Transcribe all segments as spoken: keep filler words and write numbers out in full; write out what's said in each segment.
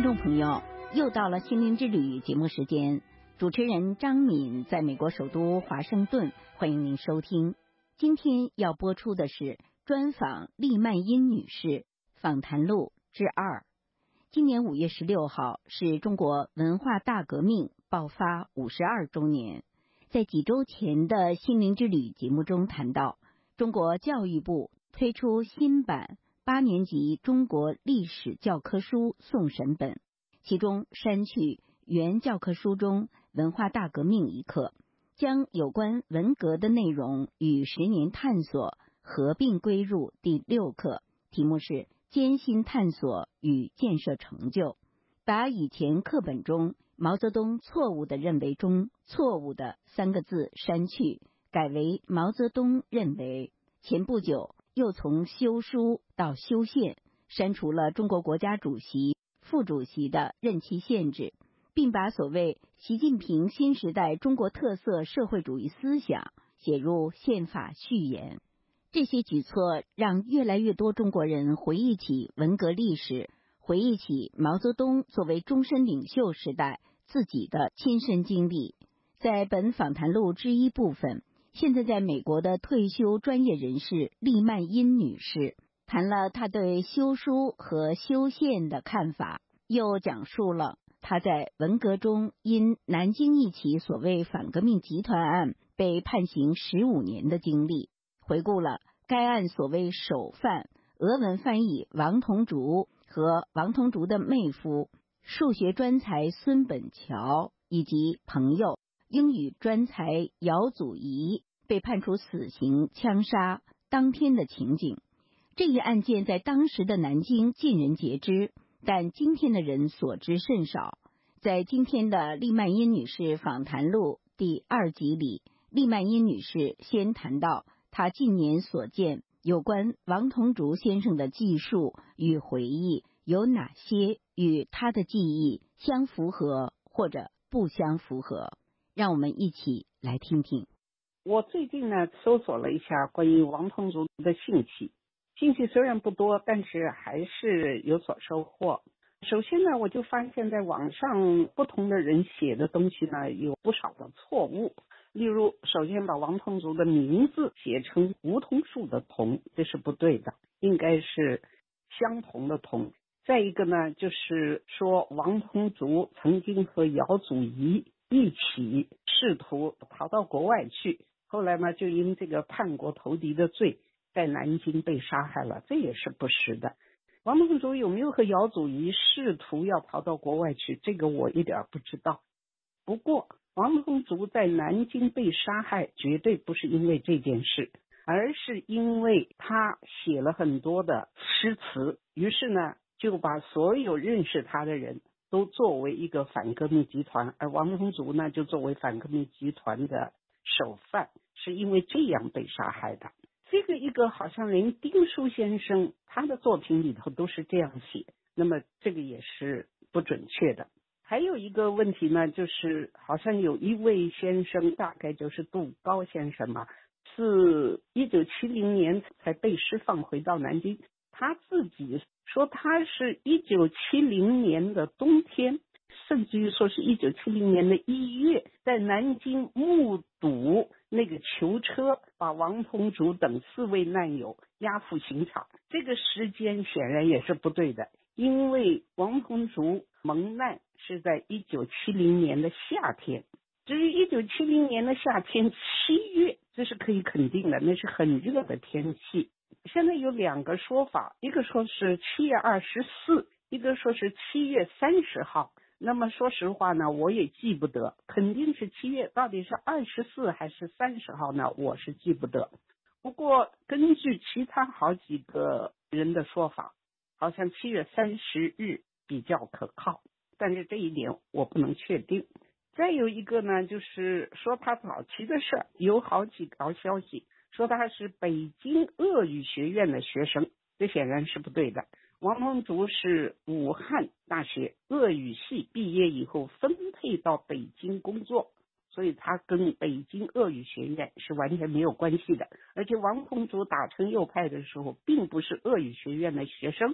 众朋友，又到了心灵之旅节目时间，主持人张敏在美国首都华盛顿，欢迎您收听。今天要播出的是专访利曼因女士访谈录之二。今年五月十六号是中国文化大革命爆发五十二周年。在几周前的心灵之旅节目中谈到，中国教育部推出新版八年级中国历史教科书送审本，其中删去原教科书中文化大革命一课，将有关文革的内容与十年探索合并归入第六课，题目是艰辛探索与建设成就，把以前课本中毛泽东错误地认为中错误的三个字删去，改为毛泽东认为。前不久又从修书到修宪，删除了中国国家主席、副主席的任期限制，并把所谓习近平新时代中国特色社会主义思想写入宪法序言。这些举措让越来越多中国人回忆起文革历史，回忆起毛泽东作为终身领袖时代自己的亲身经历。在本访谈录之一部分，现在在美国的退休专业人士利曼因女士谈了她对修书和修宪的看法，又讲述了她在文革中因南京一起所谓反革命集团案被判刑十五年的经历，回顾了该案所谓首犯俄文翻译王同竹和王同竹的妹夫数学专才孙本桥以及朋友英语专才姚祖仪被判处死刑枪杀当天的情景。这一案件在当时的南京尽人皆知，但今天的人所知甚少。在今天的利曼因女士访谈录第二集里，利曼因女士先谈到她近年所见有关王同竹先生的记述与回忆有哪些与她的记忆相符合或者不相符合，让我们一起来听听。 我最近呢搜索了一下关于王同竹的信息，信息虽然不多，但是还是有所收获。首先呢，我就发现在网上不同的人写的东西呢有不少的错误。例如，首先把王同竹的名字写成梧桐树的桐，这是不对的，应该是相同的同。再一个呢，就是说王同竹曾经和姚祖仪一起试图逃到国外去，后来呢就因这个叛国投敌的罪在南京被杀害了，这也是不实的。王同竹有没有和姚祖仪试图要逃到国外去，这个我一点不知道。不过王同竹在南京被杀害绝对不是因为这件事，而是因为他写了很多的诗词，于是呢就把所有认识他的人都作为一个反革命集团，而王同竹呢就作为反革命集团的首犯，是因为这样被杀害的。这个一个好像连丁书先生他的作品里头都是这样写，那么这个也是不准确的。还有一个问题呢，就是好像有一位先生，大概就是杜高先生嘛，是一九七零年才被释放回到南京，他自己说他是一九七零年的冬天，甚至于说是一九七零年的一月，在南京目睹那个囚车把王同竹等四位难友押赴刑场。这个时间显然也是不对的，因为王同竹蒙难是在一九七零年的夏天。至于一九七零年的夏天七月，这是可以肯定的，那是很热的天气。现在有两个说法，一个说是七月二十四，一个说是七月三十号。那么说实话呢，我也记不得，肯定是七月，到底是二十四还是三十号呢，我是记不得。不过根据其他好几个人的说法，好像七月三十日比较可靠，但是这一点我不能确定。再有一个呢，就是说他早期的事，有好几条消息说他是北京俄语学院的学生，这显然是不对的。王同竹是武汉大学俄语系毕业以后分配到北京工作，所以他跟北京俄语学院是完全没有关系的。而且王同竹打成右派的时候并不是俄语学院的学生，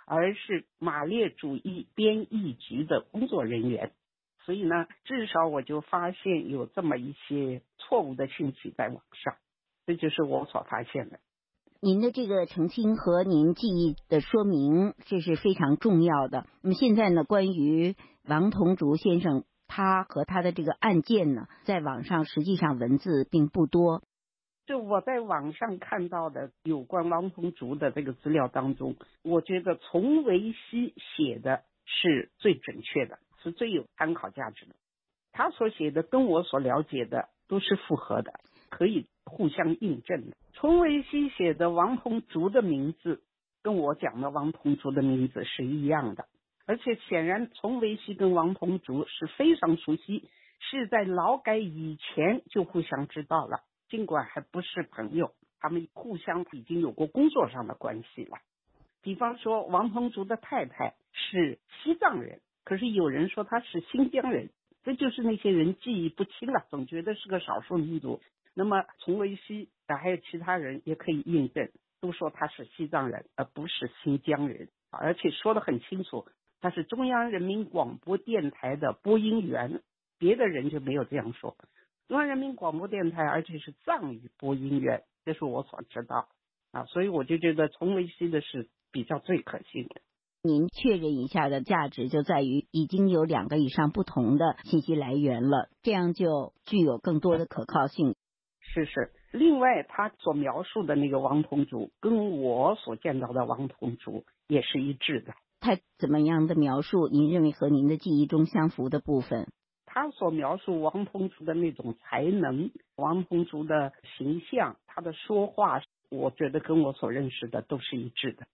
而是马列主义编译局的工作人员。所以呢，至少我就发现有这么一些错误的信息在网上，这就是我所发现的。 您的这个澄清和您记忆的说明，这是非常重要的。那么现在呢，关于王同竹先生他和他的这个案件呢，在网上实际上文字并不多。 就我在网上看到的有关王同竹的这个资料当中，我觉得丛维熙写的是最准确的，是最有参考价值的。他所写的跟我所了解的都是符合的，可以互相印证的。丛维熙写的王同竹的名字跟我讲的王同竹的名字是一样的，而且显然丛维熙跟王同竹是非常熟悉，是在劳改以前就互相知道了，尽管还不是朋友，他们互相已经有过工作上的关系了。比方说王同竹的太太是西藏人，可是有人说他是新疆人，这就是那些人记忆不清了，总觉得是个少数民族。那么丛维熙还有其他人也可以印证，都说他是西藏人而不是新疆人，而且说得很清楚，他是中央人民广播电台的播音员，别的人就没有这样说。中央人民广播电台而且是藏语播音员，这是我所知道啊，所以我就觉得丛维熙的是比较最可信的。 您确认一下的价值就在于已经有两个以上不同的信息来源了，这样就具有更多的可靠性。 是是，另外他所描述的那个王同竹跟我所见到的王同竹也是一致的。 他怎么样的描述您认为和您的记忆中相符的部分？ 他所描述王同竹的那种才能，王同竹的形象，他的说话，我觉得跟我所认识的都是一致的。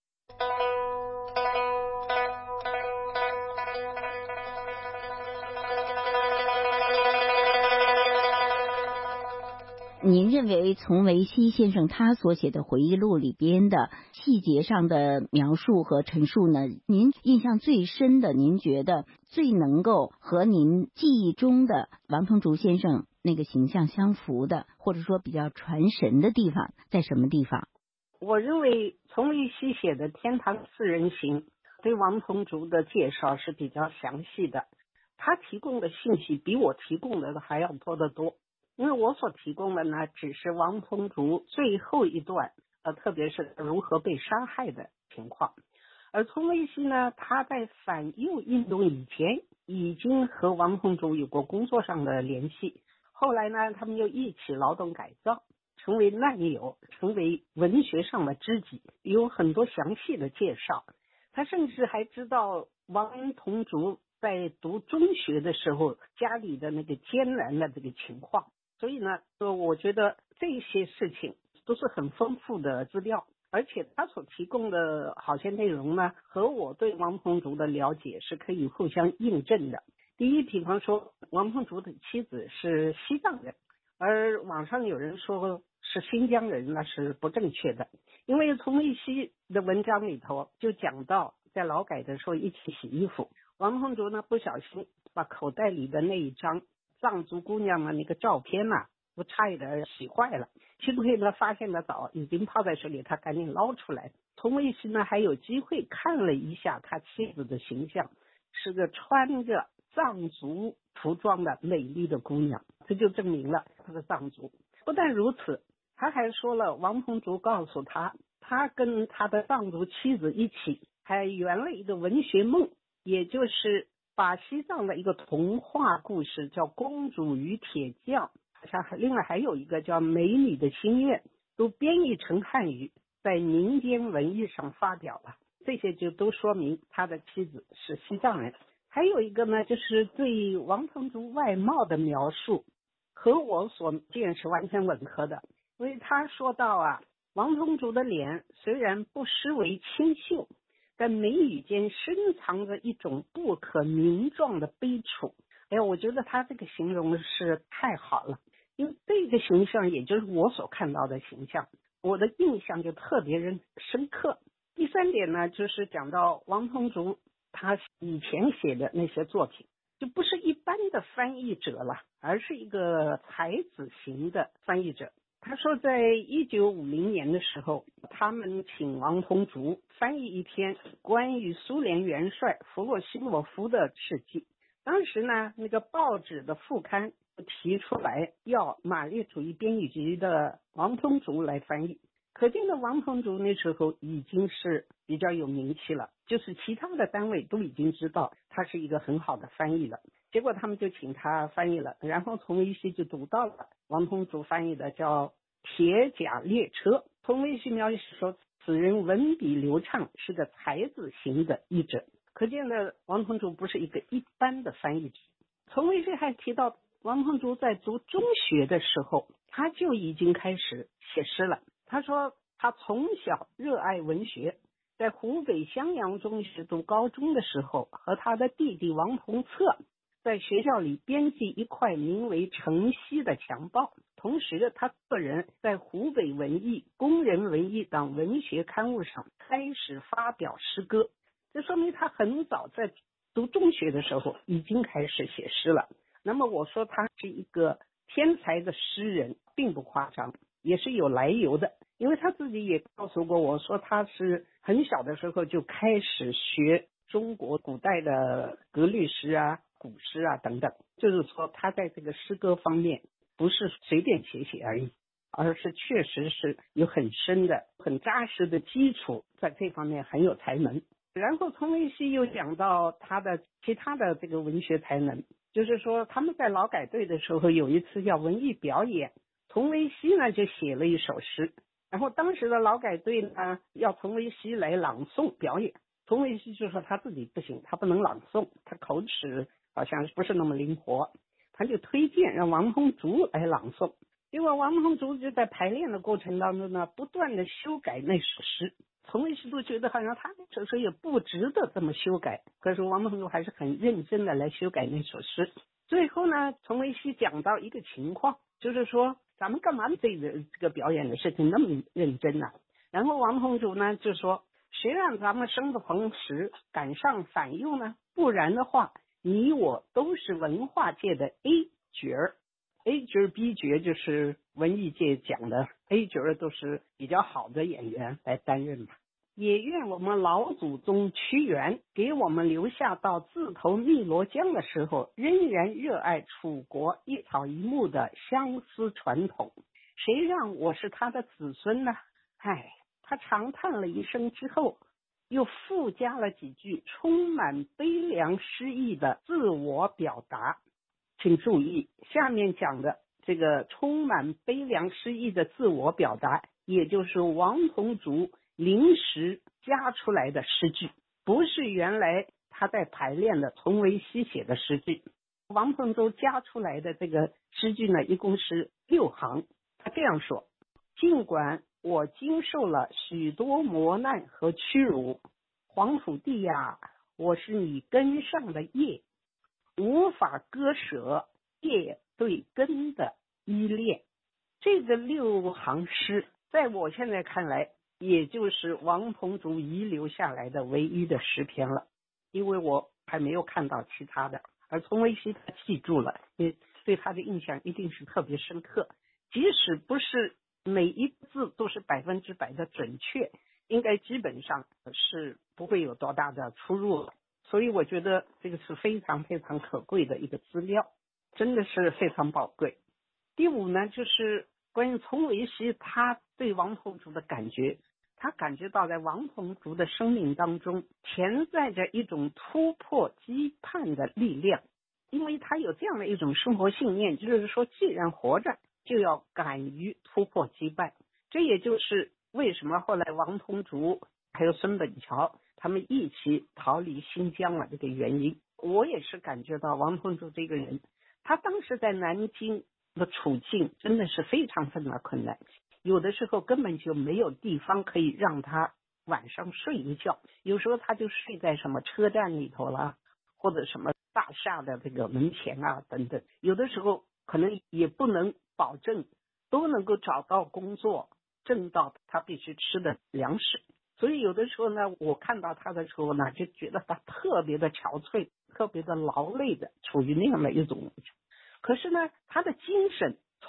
您认为丛维熙先生他所写的回忆录里边的细节上的描述和陈述呢，您印象最深的，您觉得最能够和您记忆中的王同竹先生那个形象相符的，或者说比较传神的地方在什么地方？ 我认为丛维熙写的《天堂四人行》对王同竹的介绍是比较详细的，他提供的信息比我提供的还要多得多。因为我所提供的呢，只是王同竹最后一段，呃，特别是如何被杀害的情况。而丛维熙呢，他在反右运动以前已经和王同竹有过工作上的联系，后来呢，他们又一起劳动改造，成为难友，成为文学上的知己，有很多详细的介绍。他甚至还知道王同竹在读中学的时候家里的那个艰难的这个情况。所以呢，我觉得这些事情都是很丰富的资料，而且他所提供的好些内容呢，和我对王同竹的了解是可以互相印证的。第一，比方说王同竹的妻子是西藏人，而网上有人说是新疆人，那是不正确的。因为丛维熙的文章里头就讲到，在劳改的时候一起洗衣服，王同竹呢不小心把口袋里的那一张藏族姑娘的那个照片呐、啊，不差一点洗坏了。幸亏呢发现的早，已经泡在水里，他赶紧捞出来。丛维熙呢还有机会看了一下他妻子的形象，是个穿着藏族服装的美丽的姑娘，这就证明了他是藏族。不但如此，他还说了王同竹告诉他，他跟他的藏族妻子一起还圆了一个文学梦，也就是把西藏的一个童话故事叫《公主与铁匠》，好像另外还有一个叫《美女的心愿》，都编译成汉语，在民间文艺上发表了。这些就都说明他的妻子是西藏人。还有一个呢，就是对王同竹外貌的描述和我所见是完全吻合的。因为他说到啊，王同竹的脸虽然不失为清秀，但眉宇间深藏着一种不可名状的悲楚。哎呀，我觉得他这个形容是太好了，因为这个形象也就是我所看到的形象，我的印象就特别深刻。第三点呢，就是讲到王同竹他以前写的那些作品，就不是一般的翻译者了，而是一个才子型的翻译者。 他说在一九五零年的时候，他们请王同竹翻译一篇关于苏联元帅弗洛西莫夫的事迹。当时呢，那个报纸的副刊提出来要马列主义编译局的王同竹来翻译，可见的王同竹那时候已经是比较有名气了，就是其他的单位都已经知道他是一个很好的翻译了。结果他们就请他翻译了，然后从维西就读到了王同竹翻译的叫《铁甲列车》。从维西描写说，此人文笔流畅，是个才子型的译者。可见的王同竹不是一个一般的翻译者。从维西还提到，王同竹在读中学的时候，他就已经开始写诗了。他说他从小热爱文学，在湖北襄阳中学读高中的时候，和他的弟弟王同策在学校里编辑一块名为《城西》的强报，同时他个人在湖北文艺、工人文艺等文学刊物上开始发表诗歌。这说明他很早在读中学的时候已经开始写诗了。那么我说他是一个天才的诗人并不夸张，也是有来由的，因为他自己也告诉过我说，他是很小的时候就开始学中国古代的格律诗啊、古诗啊等等，就是说他在这个诗歌方面不是随便写写而已，而是确实是有很深的很扎实的基础，在这方面很有才能。然后从维西又讲到他的其他的这个文学才能，就是说他们在劳改队的时候有一次要文艺表演，从维西呢就写了一首诗，然后当时的劳改队呢要从维西来朗诵表演，从维西就说他自己不行，他不能朗诵，他口齿好像不是那么灵活，他就推荐让王同竹来朗诵。结果王同竹就在排练的过程当中呢，不断的修改那首诗。从维西都觉得好像他那首诗也不值得这么修改，可是王同竹还是很认真的来修改那首诗。最后呢，从维西讲到一个情况，就是说咱们干嘛这个这个表演的事情那么认真呢、啊？然后王同竹呢就说，谁让咱们生不逢时赶上反用呢？不然的话，你我都是文化界的 A 角儿 ，A 角 B 角就是文艺界讲的 A 角儿，都是比较好的演员来担任嘛。也愿我们老祖宗屈原给我们留下到自投汨罗江的时候，仍然热爱楚国一草一木的相思传统。谁让我是他的子孙呢？唉，他长叹了一声之后，又附加了几句充满悲凉诗意的自我表达。请注意，下面讲的这个充满悲凉诗意的自我表达，也就是王同竹临时加出来的诗句，不是原来他在排练的从维西写的诗句。王同竹加出来的这个诗句呢，一共是六行。他这样说：尽管我经受了许多磨难和屈辱，黄土地呀，我是你根上的叶，无法割舍叶对根的依恋。这个六行诗在我现在看来，也就是王同竹遗留下来的唯一的诗篇了，因为我还没有看到其他的。而从维西他记住了，也对他的印象一定是特别深刻，即使不是每一个字都是百分之百的准确，应该基本上是不会有多大的出入了。所以我觉得这个是非常非常可贵的一个资料，真的是非常宝贵。第五呢，就是关于从维西他对王同竹的感觉，他感觉到在王同竹的生命当中潜在着一种突破羁绊的力量，因为他有这样的一种生活信念，就是说既然活着就要敢于突破羁绊。这也就是为什么后来王同竹还有孙本桥他们一起逃离新疆了这个原因。我也是感觉到王同竹这个人，他当时在南京的处境真的是非常非常困难，有的时候根本就没有地方可以让他晚上睡一觉，有时候他就睡在什么车站里头啦，或者什么大厦的这个门前啊等等，有的时候可能也不能保证都能够找到工作，挣到他必须吃的粮食。所以有的时候呢，我看到他的时候呢，就觉得他特别的憔悴，特别的劳累的，处于那样的一种。可是呢，他的精神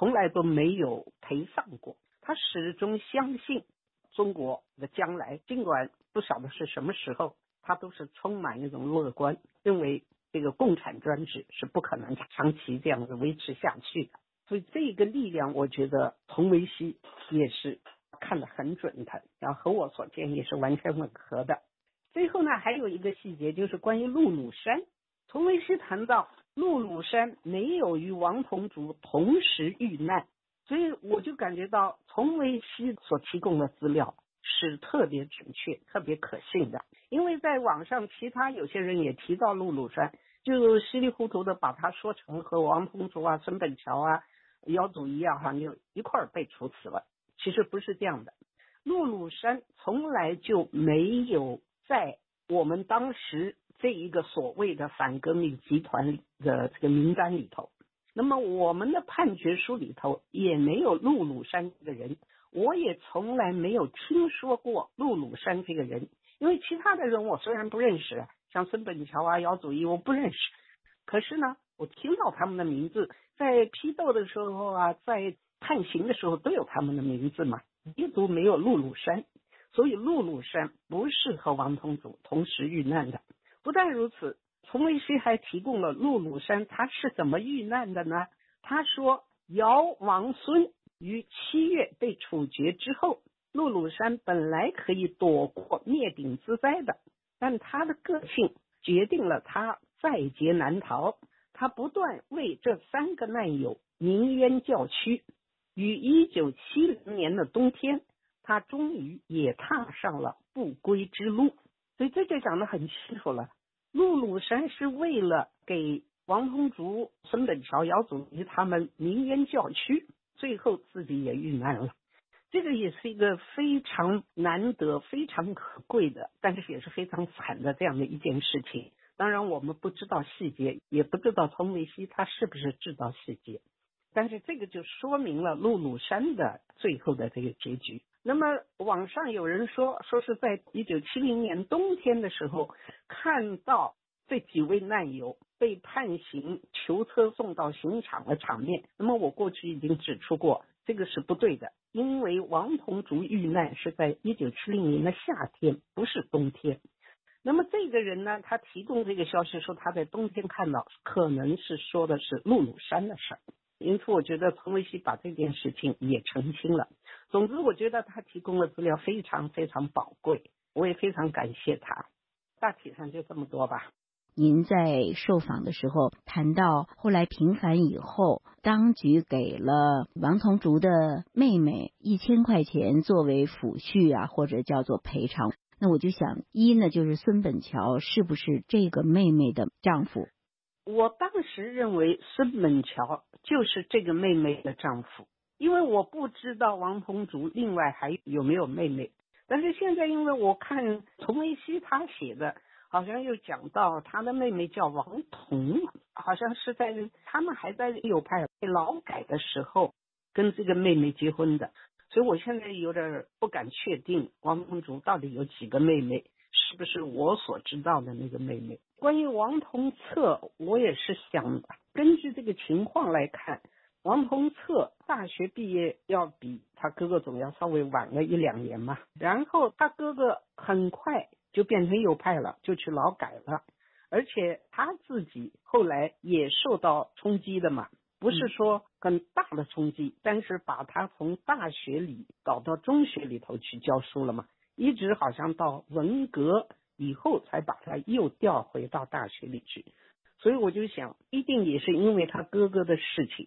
从来都没有赔丧过，他始终相信中国的将来，尽管不晓得是什么时候，他都是充满一种乐观，认为这个共产专制是不可能长期这样子维持下去的。所以这个力量，我觉得童维熙也是看得很准的，然后和我所见也是完全吻合的。最后呢，还有一个细节，就是关于陆鲁山。童维熙谈到陆鲁山没有与王同竹同时遇难，所以我就感觉到童维熙所提供的资料是特别准确、特别可信的。因为在网上其他有些人也提到陆鲁山，就稀里糊涂的把它说成和王同竹啊、孙本桥啊、姚祖仪啊，好像就一块儿被处死了。其实不是这样的，陆鲁山从来就没有在我们当时这一个所谓的反革命集团的这个名单里头。那么我们的判决书里头也没有陆鲁山这个人，我也从来没有听说过陆鲁山这个人。因为其他的人我虽然不认识，像孙本桥啊、姚祖仪我不认识，可是呢，我听到他们的名字，在批斗的时候啊，在判刑的时候都有他们的名字嘛，唯独没有陆鲁山。所以陆鲁山不是和王同竹同时遇难的。不但如此，童维熙还提供了陆鲁山他是怎么遇难的呢？他说姚王孙于七月被处决之后，陆鲁山本来可以躲过灭顶之灾的，但他的个性决定了他在劫难逃。他不断为这三个难友鸣冤叫屈，于一九七零年的冬天，他终于也踏上了不归之路。所以这就讲得很清楚了，陆鲁山是为了给王同竹、孙本桥、姚祖仪他们鸣冤叫屈，最后自己也遇难了。这个也是一个非常难得、非常可贵的，但是也是非常惨的这样的一件事情。当然我们不知道细节，也不知道童维熙他是不是知道细节，但是这个就说明了陆鲁山的最后的这个结局。那么网上有人说说是在一九七零年冬天的时候看到这几位难友被判刑囚车送到刑场的场面。那么我过去已经指出过，这个是不对的，因为王同竹遇难是在一九七零年的夏天，不是冬天。那么这个人呢，他提供这个消息说他在冬天看到，可能是说的是陆鲁山的事儿。因此我觉得童维熙把这件事情也澄清了。总之我觉得他提供的资料非常非常宝贵，我也非常感谢他。大体上就这么多吧。 您在受访的时候谈到后来平反以后，当局给了王同竹的妹妹一千块钱作为抚恤啊，或者叫做赔偿。那我就想，一呢就是孙本桥是不是这个妹妹的丈夫？ 我当时认为孙本桥就是这个妹妹的丈夫，因为我不知道王同竹另外还有没有妹妹。但是现在因为我看童维熙他写的，好像又讲到他的妹妹叫王彤，好像是在他们还在右派被劳改的时候跟这个妹妹结婚的。所以我现在有点不敢确定王同竹到底有几个妹妹，是不是我所知道的那个妹妹。关于王同策，我也是想根据这个情况来看，王同策大学毕业要比他哥哥总要稍微晚了一两年嘛，然后他哥哥很快就变成右派了，就去劳改了，而且他自己后来也受到冲击的嘛，不是说很大的冲击，但是把他从大学里搞到中学里头去教书了嘛，一直好像到文革以后才把他又调回到大学里去。所以我就想，一定也是因为他哥哥的事情。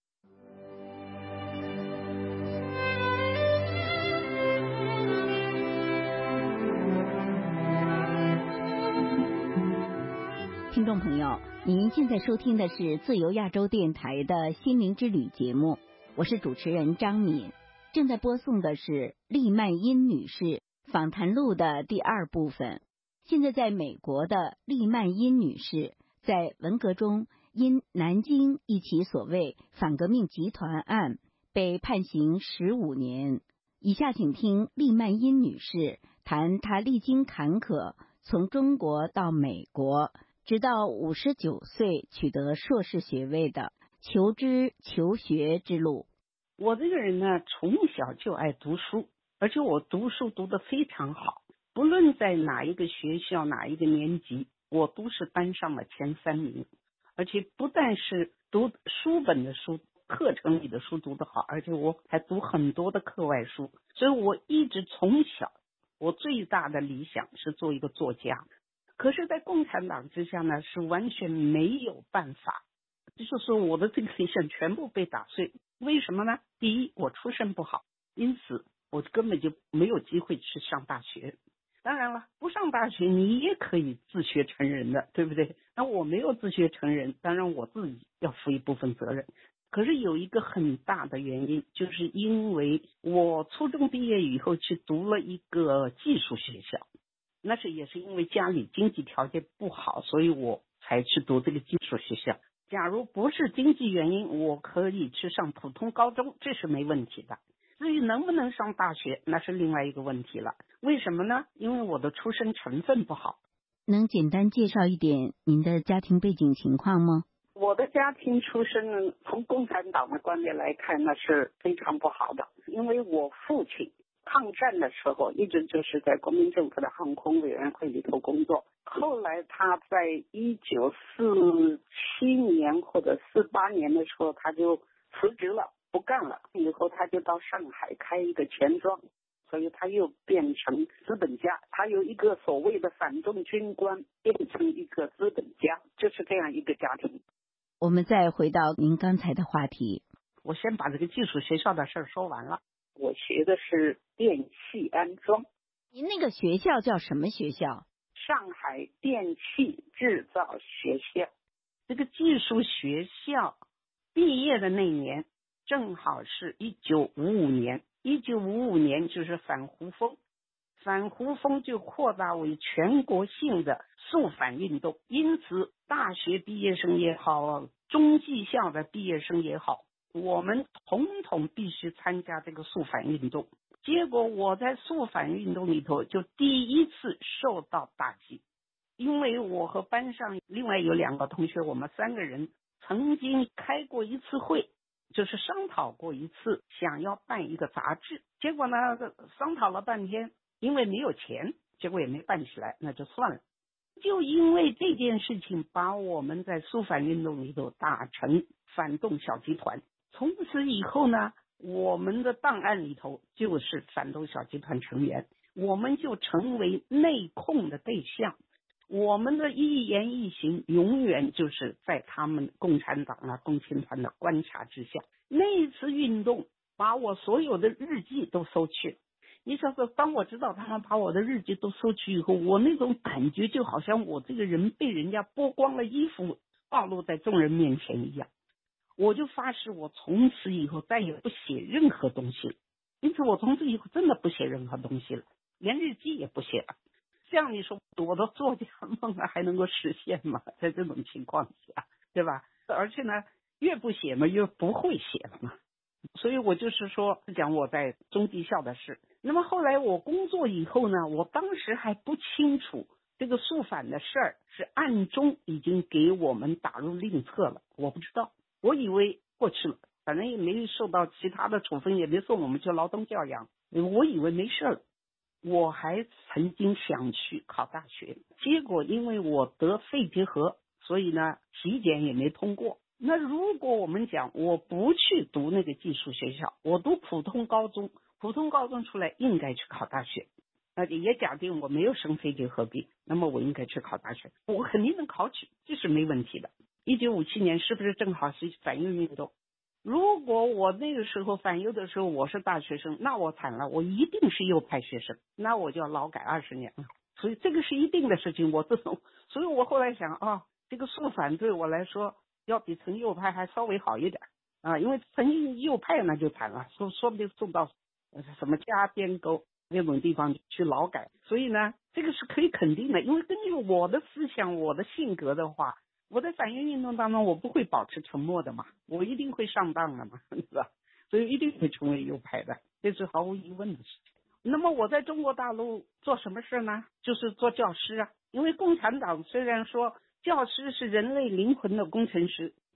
听众朋友，您现在收听的是自由亚洲电台的心灵之旅节目，我是主持人张敏。正在播送的是利曼因女士访谈录的第二部分。现在在美国的利曼因女士，在文革中因南京一起所谓反革命集团案被判刑十五年。以下请听利曼因女士谈她历经坎坷，从中国到美国，直到五十九岁取得硕士学位的求知求学之路。 我这个人呢，从小就爱读书，而且我读书读得非常好，不论在哪一个学校哪一个年级，我都是班上的前三名。而且不但是读书本的书，课程里的书读得好，而且我还读很多的课外书。所以我一直从小，我最大的理想是做一个作家。可是在共产党之下呢，是完全没有办法，就是说我的这个理想全部被打碎。为什么呢？第一，我出身不好，因此我根本就没有机会去上大学。当然了，不上大学你也可以自学成人的，对不对？那我没有自学成人，当然我自己要负一部分责任。可是有一个很大的原因，就是因为我初中毕业以后去读了一个技术学校，那是也是因为家里经济条件不好，所以我才去读这个技术学校。假如不是经济原因，我可以去上普通高中，这是没问题的。至于能不能上大学，那是另外一个问题了。为什么呢？因为我的出身成分不好。 能简单介绍一点您的家庭背景情况吗？ 我的家庭出身，从共产党的观点来看，那是非常不好的。因为我父亲抗战的时候，一直就是在国民政府的航空委员会里头工作。后来他在一九四七年或者四八年的时候，他就辞职了，不干了。以后他就到上海开一个钱庄，所以他又变成资本家。他由一个所谓的反动军官变成一个资本家，就是这样一个家庭。 我们再回到您刚才的话题， 我先把这个技术学校的事儿说完了。我学的是电气安装。 您那个学校叫什么学校？ 上海电气制造学校。这个技术学校毕业的那年正好是一九五五年，一九五五年就是反胡风，反胡风就扩大为全国性的肃反运动，因此大学毕业生也好，中技校的毕业生也好，我们统统必须参加这个肃反运动。结果我在肃反运动里头就第一次受到打击，因为我和班上另外有两个同学，我们三个人曾经开过一次会，就是商讨过一次想要办一个杂志。结果呢，商讨了半天，因为没有钱，结果也没办起来，那就算了。就因为这件事情，把我们在肃反运动里头打成反动小集团。从此以后呢，我们的档案里头就是反动小集团成员，我们就成为内控的对象。我们的一言一行永远就是在他们共产党啊、共青团的观察之下。那一次运动把我所有的日记都收去了。你想说，当我知道他们把我的日记都收去以后，我那种感觉就好像我这个人被人家剥光了衣服暴露在众人面前一样。我就发誓，我从此以后再也不写任何东西了。因此我从此以后真的不写任何东西了，连日记也不写了。这样你说我的作家梦啊还能够实现吗？在这种情况下，对吧？而且呢，越不写嘛越不会写了嘛。所以我就是说讲我在中技校的事。那么后来我工作以后呢，我当时还不清楚这个肃反的事儿是暗中已经给我们打入令册了，我不知道，我以为过去了，反正也没受到其他的处分，也没送我们去劳动教养，我以为没事了。我还曾经想去考大学，结果因为我得肺结核，所以呢体检也没通过。那如果我们讲我不去读那个技术学校，我读普通高中，普通高中出来应该去考大学，而且也假定我没有生肺结核病，那么我应该去考大学，我肯定能考取，这是没问题的。一九五七年是不是正好是反右运动？如果我那个时候反右的时候我是大学生，那我惨了，我一定是右派学生，那我就要劳改二十年了。所以这个是一定的事情。我这种，所以我后来想啊，这个肃反对我来说要比成右派还稍微好一点啊，因为成右派那就惨了，说说不定送到什么加边沟那种地方去劳改。所以呢，这个是可以肯定的，因为根据我的思想、我的性格的话，我在反右运动当中我不会保持沉默的嘛，我一定会上当的嘛，是吧？所以一定会成为右派的，这是毫无疑问的事情。那么我在中国大陆做什么事呢？就是做教师啊。因为共产党虽然说教师是人类灵魂的工程师，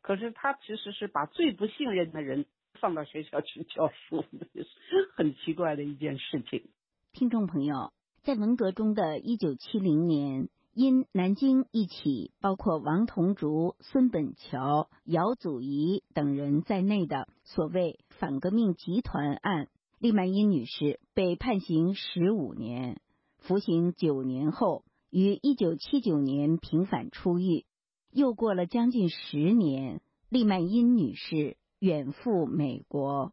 可是他其实是把最不信任的人放到学校去教书，很奇怪的一件事情。 听众朋友，在文革中的一九七零年，因南京一起包括王同竹、孙本桥、姚祖仪等人在内的所谓反革命集团案，厉曼茵女士被判刑十五年，服刑九年后，于一九七九年平反出狱。又过了将近十年，厉曼茵女士远赴美国。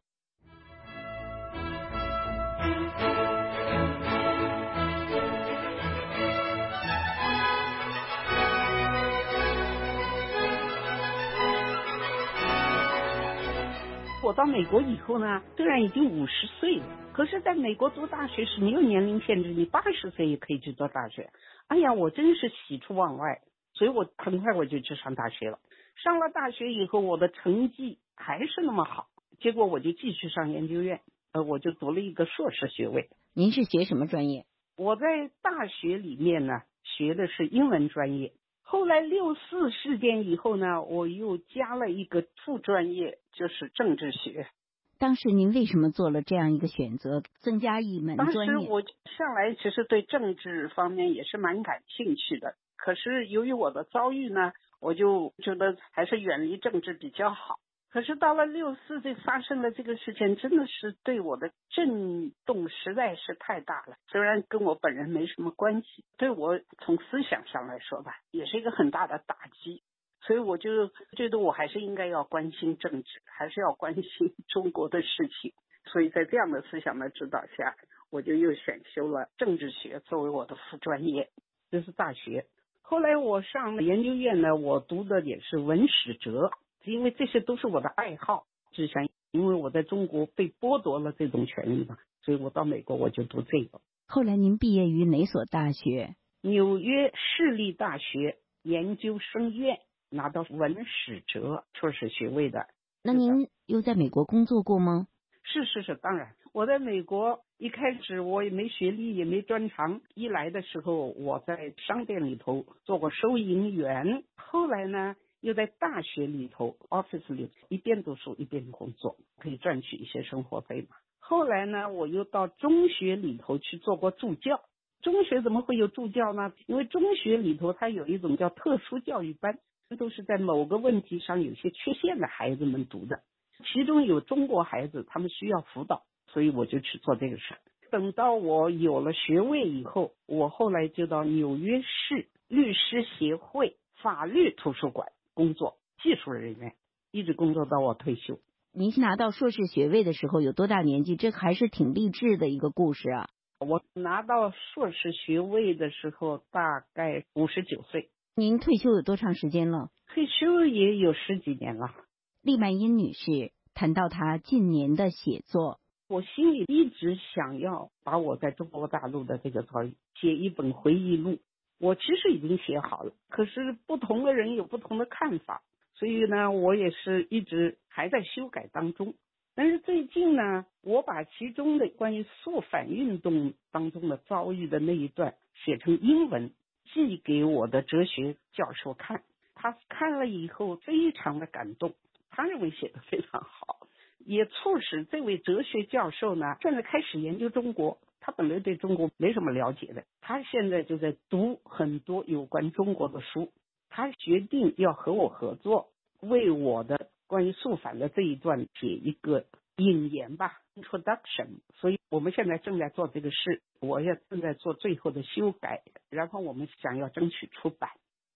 我到美国以后呢，虽然已经五十岁了，可是在美国读大学是没有年龄限制，你八十岁也可以去读大学。哎呀，我真是喜出望外，所以我很快我就去上大学了。上了大学以后，我的成绩还是那么好，结果我就继续上研究院，呃，我就读了一个硕士学位。 您是学什么专业？ 我在大学里面呢，学的是英文专业。后来六四事件以后呢，我又加了一个副专业，就是政治学。 当时您为什么做了这样一个选择，增加一门专业？ 当时我向来其实对政治方面也是蛮感兴趣的，可是由于我的遭遇呢，我就觉得还是远离政治比较好。可是到了六四这发生的这个事件，真的是对我的震动实在是太大了。虽然跟我本人没什么关系，对我从思想上来说吧，也是一个很大的打击。所以我就觉得我还是应该要关心政治，还是要关心中国的事情。所以在这样的思想的指导下，我就又选修了政治学作为我的副专业，这是大学。后来我上研究院呢，我读的也是文史哲，因为这些都是我的爱好。只想因为我在中国被剥夺了这种权利嘛，所以我到美国我就读这个。 后来您毕业于哪所大学？ 纽约市立大学研究生院，拿到文史哲硕士学位的。 那您又在美国工作过吗？ 是是是，当然，我在美国一开始我也没学历，也没专长。一来的时候，我在商店里头做过收银员，后来呢，又在大学里头 office 里一边读书一边工作，可以赚取一些生活费嘛。后来呢，我又到中学里头去做过助教。中学怎么会有助教呢？因为中学里头它有一种叫特殊教育班，都是在某个问题上有些缺陷的孩子们读的，其中有中国孩子，他们需要辅导，所以我就去做这个事。等到我有了学位以后，我后来就到纽约市律师协会法律图书馆工作，技术人员，一直工作到我退休。 您拿到硕士学位的时候有多大年纪？这还是挺励志的一个故事啊。 我拿到硕士学位的时候大概五十九岁。 您退休有多长时间了？ 退休也有十几年了。 厉曼茵女士谈到她近年的写作， 我心里一直想要把我在中国大陆的这个遭遇写一本回忆录。我其实已经写好了，可是不同的人有不同的看法，所以呢，我也是一直还在修改当中。但是最近呢，我把其中的关于肃反运动当中的遭遇的那一段写成英文，寄给我的哲学教授看。他看了以后非常的感动，他认为写得非常好，也促使这位哲学教授呢，现在开始研究中国。他本来对中国没什么了解的，他现在就在读很多有关中国的书。他决定要和我合作，为我的关于肃反的这一段写一个引言吧 introduction。 所以我们现在正在做这个事，我也正在做最后的修改，然后我们想要争取出版。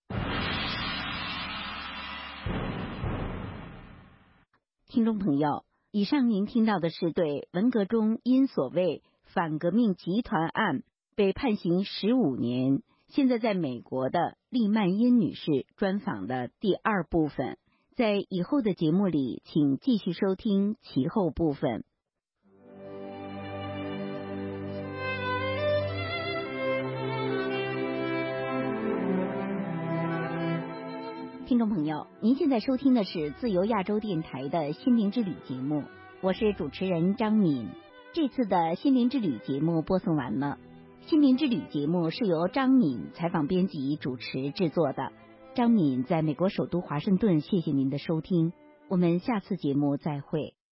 听众朋友，以上您听到的是对文革中因所谓反革命集团案被判刑十五年，现在在美国的厉曼茵女士专访的第二部分。在以后的节目里，请继续收听其后部分。听众朋友，您现在收听的是自由亚洲电台的心灵之旅节目，我是主持人张敏。这次的心灵之旅节目播送完了。心灵之旅节目是由张敏采访编辑主持制作的。 张敏在美国首都华盛顿，谢谢您的收听，我们下次节目再会。